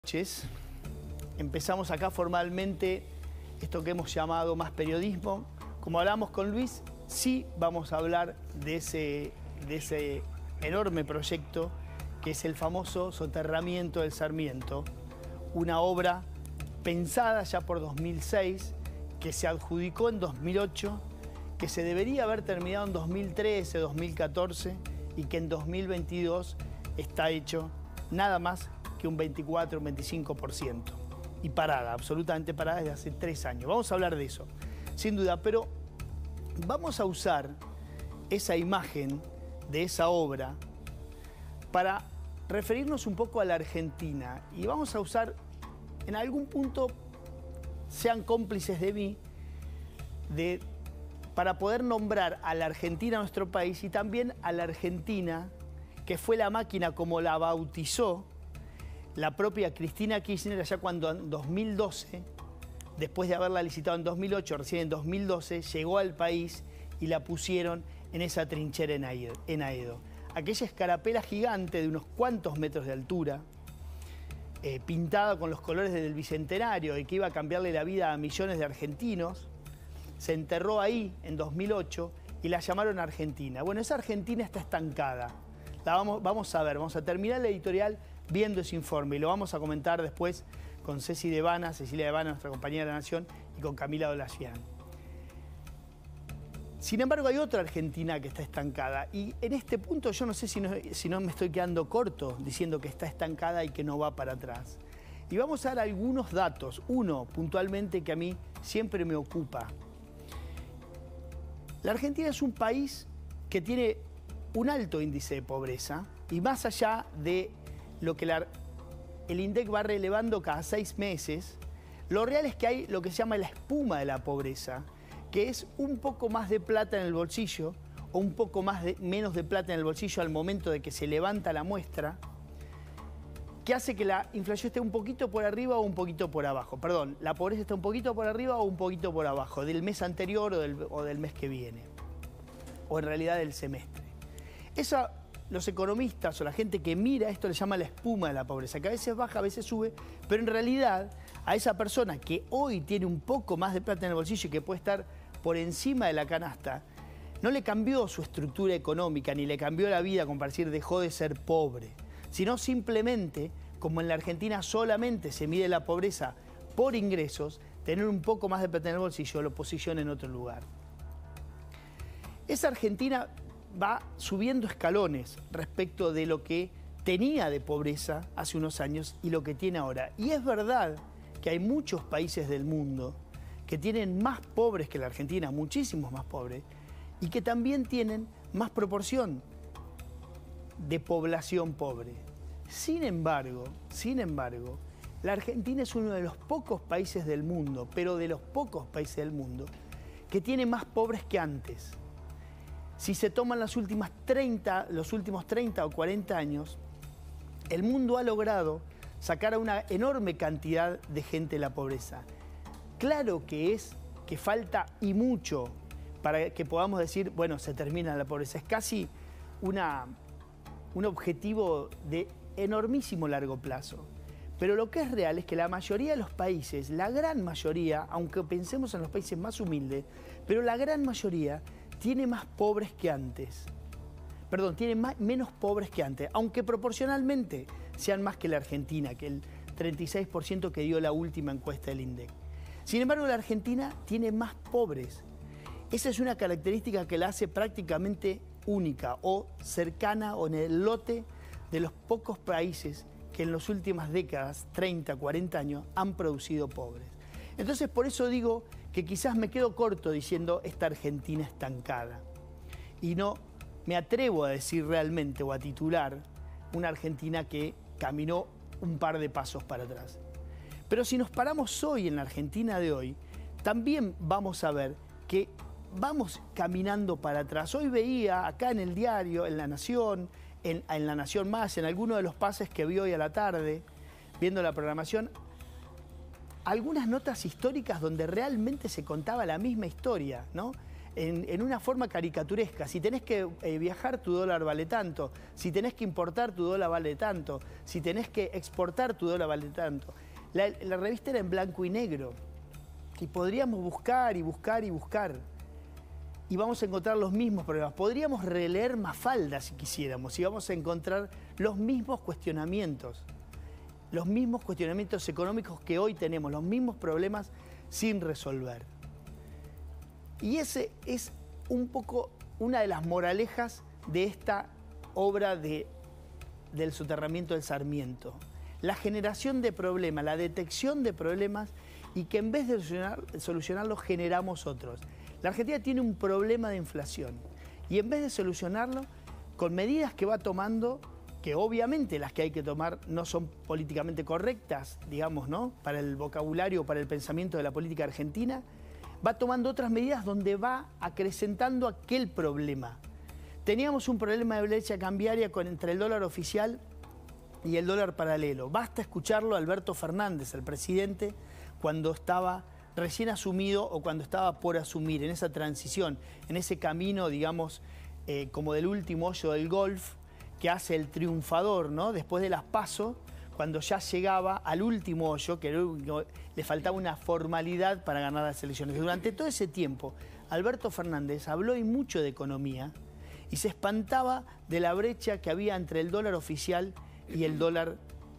Noches. Empezamos acá formalmente esto que hemos llamado Más Periodismo. Como hablamos con Luis, sí vamos a hablar de ese enorme proyecto que es el famoso Soterramiento del Sarmiento, una obra pensada ya por 2006, que se adjudicó en 2008, que se debería haber terminado en 2013, 2014 y que en 2022 está hecho nada más que un 24, un 25%. Y parada, absolutamente parada desde hace 3 años. Vamos a hablar de eso, sin duda, pero vamos a usar esa imagen de esa obra para referirnos un poco a la Argentina. Y vamos a usar, en algún punto, sean cómplices de mí, para poder nombrar a la Argentina, nuestro país, y también a la Argentina, que fue la máquina como la bautizó la propia Cristina Kirchner, allá cuando en 2012, después de haberla licitado en 2008, recién en 2012, llegó al país y la pusieron en esa trinchera en Aedo. Aquella escarapela gigante de unos cuantos metros de altura, pintada con los colores del Bicentenario y que iba a cambiarle la vida a millones de argentinos, se enterró ahí en 2008 y la llamaron Argentina. Bueno, esa Argentina está estancada. Vamos a ver, vamos a terminar la editorial viendo ese informe y lo vamos a comentar después con Cecilia de Vana, nuestra compañera de la Nación, y con Camila Dolagian. Sin embargo, hay otra Argentina que está estancada y en este punto yo no sé si no me estoy quedando corto diciendo que está estancada y que no va para atrás. Y vamos a dar algunos datos, uno puntualmente que a mí siempre me ocupa. La Argentina es un país que tiene un alto índice de pobreza y más allá de lo que el INDEC va relevando cada 6 meses, lo real es que hay lo que se llama la espuma de la pobreza, que es un poco más de plata en el bolsillo o un poco menos de plata en el bolsillo al momento de que se levanta la muestra, que hace que la inflación esté un poquito por arriba o un poquito por abajo. Perdón, la pobreza está un poquito por arriba o un poquito por abajo, del mes anterior o del mes que viene, o en realidad del semestre. Los economistas o la gente que mira esto le llama la espuma de la pobreza, que a veces baja, a veces sube, pero en realidad a esa persona que hoy tiene un poco más de plata en el bolsillo y que puede estar por encima de la canasta, no le cambió su estructura económica ni le cambió la vida, como para decir dejó de ser pobre, sino simplemente, como en la Argentina solamente se mide la pobreza por ingresos, tener un poco más de plata en el bolsillo lo posiciona en otro lugar. Esa Argentina va subiendo escalones respecto de lo que tenía de pobreza hace unos años y lo que tiene ahora. Y es verdad que hay muchos países del mundo que tienen más pobres que la Argentina, muchísimos más pobres, y que también tienen más proporción de población pobre. Sin embargo, la Argentina es uno de los pocos países del mundo, pero de los pocos países del mundo, que tiene más pobres que antes. Si se toman los últimos 30 o 40 años, el mundo ha logrado sacar a una enorme cantidad de gente de la pobreza. Claro que falta y mucho para que podamos decir, bueno, se termina la pobreza. Es casi un objetivo de enormísimo largo plazo. Pero lo que es real es que la mayoría de los países, la gran mayoría, aunque pensemos en los países más humildes, pero la gran mayoría tiene más pobres que antes. Perdón, tiene menos pobres que antes, aunque proporcionalmente sean más que la Argentina, que el 36% que dio la última encuesta del INDEC. Sin embargo, la Argentina tiene más pobres. Esa es una característica que la hace prácticamente única o cercana o en el lote de los pocos países que en las últimas décadas, 30, 40 años, han producido pobres. Entonces, por eso digo que quizás me quedo corto diciendo esta Argentina estancada. Y no me atrevo a decir realmente o a titular una Argentina que caminó un par de pasos para atrás. Pero si nos paramos hoy en la Argentina de hoy, también vamos a ver que vamos caminando para atrás. Hoy veía acá en el diario, en La Nación, en La Nación Más, en alguno de los pases que vi hoy a la tarde, viendo la programación, algunas notas históricas donde realmente se contaba la misma historia, ¿no? en una forma caricaturesca. Si tenés que viajar, tu dólar vale tanto. Si tenés que importar, tu dólar vale tanto. Si tenés que exportar, tu dólar vale tanto. La revista era en blanco y negro. Y podríamos buscar y buscar y buscar. Y vamos a encontrar los mismos problemas. Podríamos releer Mafalda si quisiéramos. Y vamos a encontrar los mismos cuestionamientos. Los mismos cuestionamientos económicos que hoy tenemos. Los mismos problemas sin resolver. Y ese es un poco una de las moralejas de esta obra del soterramiento del Sarmiento. La generación de problemas, la detección de problemas y que en vez de solucionarlos generamos otros. La Argentina tiene un problema de inflación y en vez de solucionarlo con medidas que va tomando, que obviamente las que hay que tomar no son políticamente correctas, digamos, ¿no? Para el vocabulario, para el pensamiento de la política argentina, va tomando otras medidas donde va acrecentando aquel problema. Teníamos un problema de brecha cambiaria entre el dólar oficial y el dólar paralelo. Basta escucharlo a Alberto Fernández, el presidente, cuando estaba recién asumido o cuando estaba por asumir, en esa transición, en ese camino, digamos, como del último hoyo del golf, que hace el triunfador, ¿no? Después de las PASO, cuando ya llegaba al último hoyo, que le faltaba una formalidad para ganar las elecciones. Durante todo ese tiempo, Alberto Fernández habló y mucho de economía y se espantaba de la brecha que había entre el dólar oficial y el dólar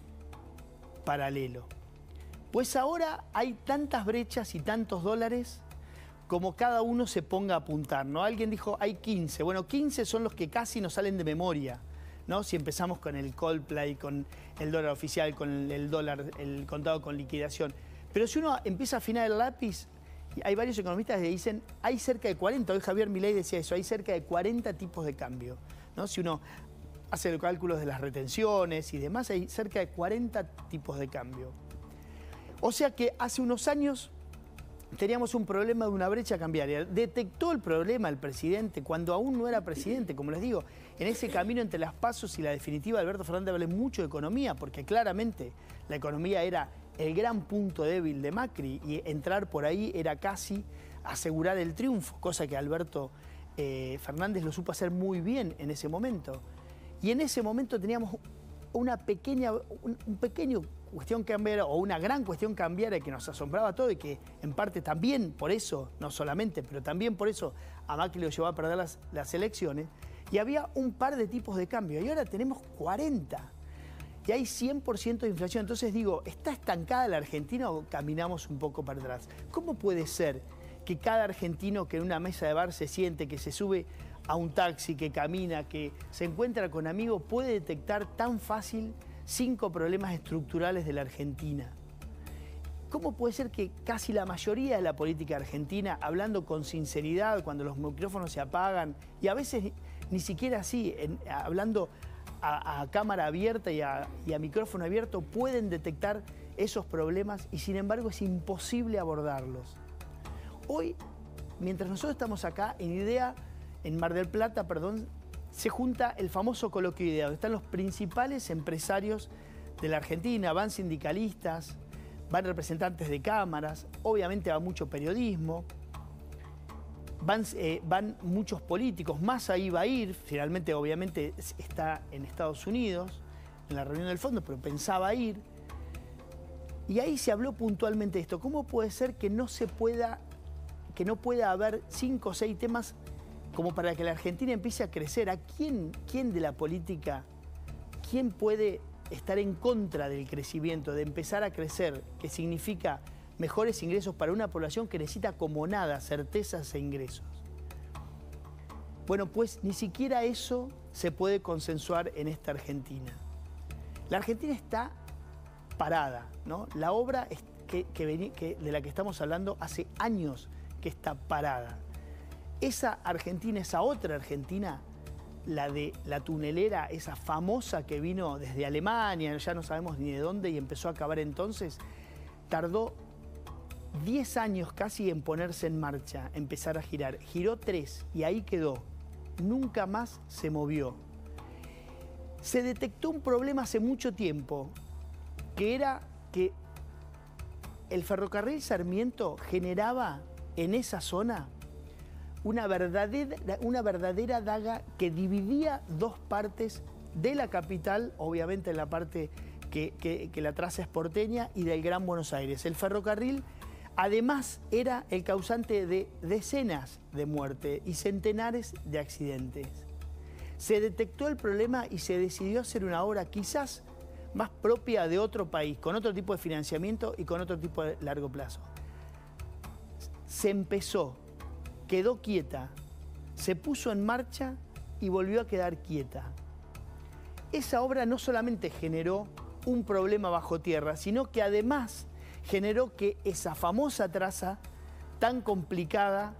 paralelo. Pues ahora hay tantas brechas y tantos dólares como cada uno se ponga a apuntar, ¿no? Alguien dijo, hay 15. Bueno, 15 son los que casi nos salen de memoria, ¿no? Si empezamos con el Coldplay, con el dólar oficial, con el dólar, el contado con liquidación. Pero si uno empieza a afinar el lápiz, hay varios economistas que dicen, hay cerca de 40, hoy Javier Milei decía eso, hay cerca de 40 tipos de cambio, ¿no? Si uno hace los cálculos de las retenciones y demás, hay cerca de 40 tipos de cambio. O sea que hace unos años teníamos un problema de una brecha cambiaria. Detectó el problema el presidente cuando aún no era presidente, como les digo. En ese camino entre las PASO y la definitiva, Alberto Fernández habló mucho de economía, porque claramente la economía era el gran punto débil de Macri y entrar por ahí era casi asegurar el triunfo, cosa que Alberto Fernández lo supo hacer muy bien en ese momento. Y en ese momento teníamos un pequeño cuestión cambiaria o una gran cuestión cambiaria que nos asombraba a todos y que en parte también por eso, no solamente, pero también por eso a Macri lo llevó a perder las elecciones. Y había un par de tipos de cambio y ahora tenemos 40. Y hay 100% de inflación. Entonces digo, ¿está estancada la Argentina o caminamos un poco para atrás? ¿Cómo puede ser que cada argentino que en una mesa de bar se siente, que se sube a un taxi, que camina, que se encuentra con amigos, puede detectar tan fácil 5 problemas estructurales de la Argentina? ¿Cómo puede ser que casi la mayoría de la política argentina, hablando con sinceridad, cuando los micrófonos se apagan, y a veces ni siquiera así, hablando a cámara abierta y a micrófono abierto, pueden detectar esos problemas y sin embargo es imposible abordarlos? Hoy, mientras nosotros estamos acá, en Mar del Plata, se junta el famoso coloquio de ideas, donde están los principales empresarios de la Argentina, van sindicalistas, van representantes de cámaras, obviamente va mucho periodismo, van muchos políticos, Massa iba a ir, finalmente obviamente está en Estados Unidos, en la reunión del fondo, pero pensaba ir. Y ahí se habló puntualmente de esto, ¿cómo puede ser que no pueda haber 5 o 6 temas como para que la Argentina empiece a crecer? ¿A quién de la política, quién puede estar en contra del crecimiento, de empezar a crecer, que significa mejores ingresos para una población que necesita como nada certezas e ingresos? Bueno, pues ni siquiera eso se puede consensuar en esta Argentina. La Argentina está parada, ¿no? La obra de la que estamos hablando hace años que está parada. Esa Argentina, esa otra Argentina, la de la tunelera, esa famosa que vino desde Alemania, ya no sabemos ni de dónde, y empezó a acabar entonces, tardó 10 años casi en ponerse en marcha, empezar a girar. Giró 3 y ahí quedó. Nunca más se movió. Se detectó un problema hace mucho tiempo, que era que el ferrocarril Sarmiento generaba en esa zona una verdadera daga que dividía dos partes de la capital, obviamente en la parte que la traza es porteña, y del Gran Buenos Aires. El ferrocarril, además, era el causante de decenas de muertes y centenares de accidentes. Se detectó el problema y se decidió hacer una obra quizás más propia de otro país, con otro tipo de financiamiento y con otro tipo de largo plazo. Se empezó, quedó quieta, se puso en marcha y volvió a quedar quieta. Esa obra no solamente generó un problema bajo tierra, sino que además generó que esa famosa traza tan complicada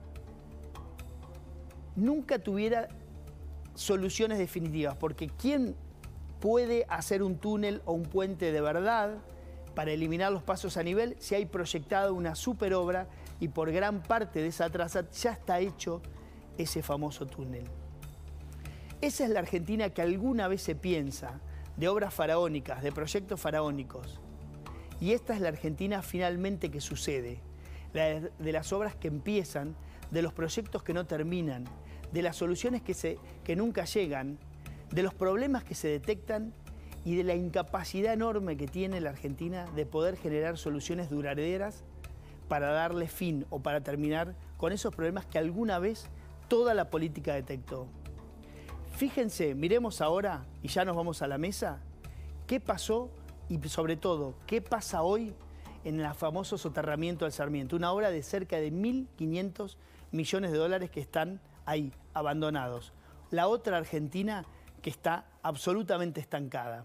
nunca tuviera soluciones definitivas, porque ¿quién puede hacer un túnel o un puente de verdad para eliminar los pasos a nivel si hay proyectada una super obra y por gran parte de esa traza ya está hecho ese famoso túnel? Esa es la Argentina que alguna vez se piensa, de obras faraónicas, de proyectos faraónicos. Y esta es la Argentina finalmente que sucede, la de las obras que empiezan, de los proyectos que no terminan, de las soluciones que nunca llegan, de los problemas que se detectan y de la incapacidad enorme que tiene la Argentina de poder generar soluciones duraderas para darle fin o para terminar con esos problemas que alguna vez toda la política detectó. Fíjense, miremos ahora, y ya nos vamos a la mesa, qué pasó y sobre todo, qué pasa hoy en el famoso soterramiento del Sarmiento, una obra de cerca de 1.500 millones de dólares que están ahí, abandonados. La otra Argentina que está absolutamente estancada.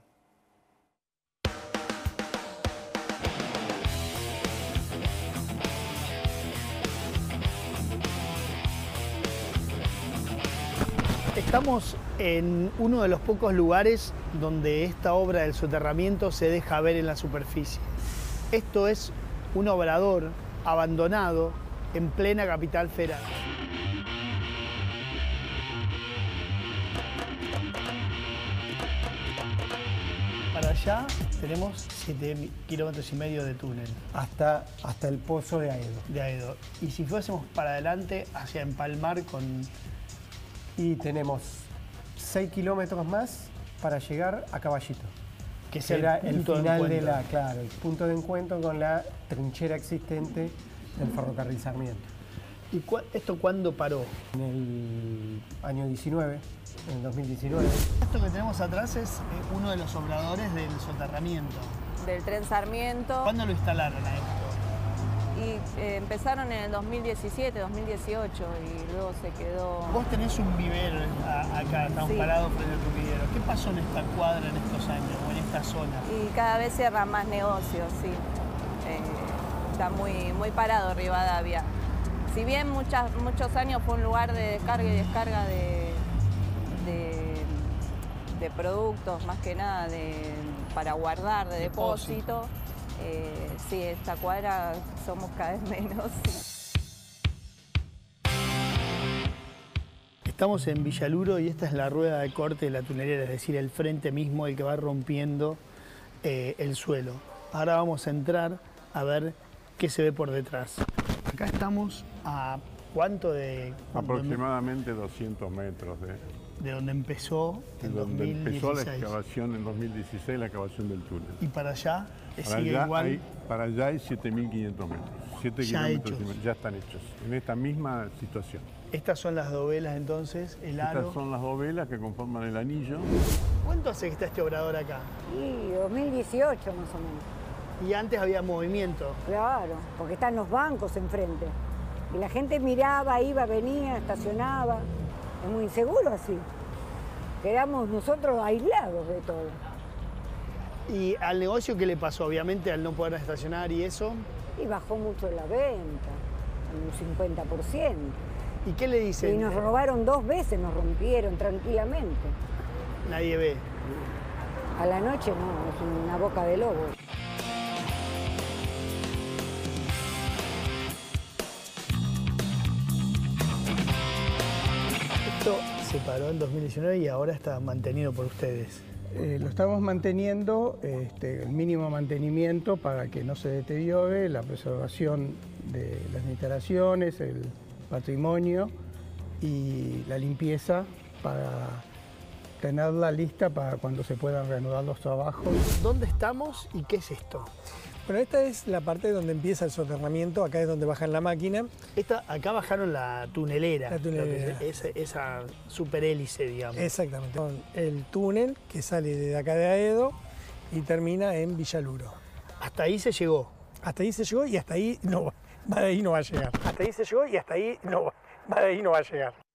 Estamos en uno de los pocos lugares donde esta obra del soterramiento se deja ver en la superficie. Esto es un obrador abandonado en plena capital federal. Para allá tenemos 7,5 kilómetros de túnel. Hasta el pozo de Aedo. Y si fuésemos para adelante, hacia Empalmar con... Y tenemos 6 kilómetros más para llegar a Caballito. Que será el final de la... Claro, el punto de encuentro con la trinchera existente del ferrocarril Sarmiento. ¿Y esto cuándo paró? En el año 19, en el 2019. Esto que tenemos atrás es uno de los obradores del soterramiento. Del tren Sarmiento. ¿Cuándo lo instalaron a esto? Y empezaron en el 2017, 2018 y luego se quedó... Vos tenés un vivero acá, estamos parados frente a tu vivero. ¿Qué pasó en esta cuadra en estos años o en esta zona? Y cada vez cierran más negocios, sí. Está muy parado Rivadavia. Si bien muchos años fue un lugar de descarga y descarga de productos, más que nada para guardar, de depósito. Sí, esta cuadra somos cada vez menos. Estamos en Villaluro y esta es la rueda de corte de la tunelera, es decir, el frente mismo el que va rompiendo el suelo. Ahora vamos a entrar a ver qué se ve por detrás. Acá estamos a ¿cuánto de...? Aproximadamente 200 metros de donde empezó en 2016. Empezó la excavación en 2016, la excavación del túnel. ¿Y para allá? Para allá hay 7.500 metros. 7 kilómetros ya están hechos, en esta misma situación. Estas son las dovelas entonces, el aro. Estas son las dovelas que conforman el anillo. ¿Cuánto hace que está este obrador acá? Y 2018 más o menos. Y antes había movimiento. Claro, porque están los bancos enfrente. Y la gente miraba, iba, venía, estacionaba. Es muy inseguro así. Quedamos nosotros aislados de todo. ¿Y al negocio qué le pasó? Obviamente al no poder estacionar y eso. Y bajó mucho la venta, un 50%. ¿Y qué le dicen? Y nos robaron 2 veces, nos rompieron tranquilamente. Nadie ve. A la noche no, es una boca de lobo. Esto se paró en 2019 y ahora está mantenido por ustedes. Lo estamos manteniendo, el mínimo mantenimiento para que no se deteriore, la preservación de las instalaciones, el patrimonio y la limpieza para tenerla lista para cuando se puedan reanudar los trabajos. ¿Dónde estamos y qué es esto? Bueno, esta es la parte donde empieza el soterramiento, acá es donde bajan la máquina. Acá bajaron la tunelera. La tunelera. Esa superhélice, digamos. Exactamente. Con el túnel que sale de acá de Aedo y termina en Villaluro. Hasta ahí se llegó. Hasta ahí se llegó y hasta ahí no, más de ahí no va a llegar. Hasta ahí se llegó y hasta ahí no, más de ahí no va a llegar.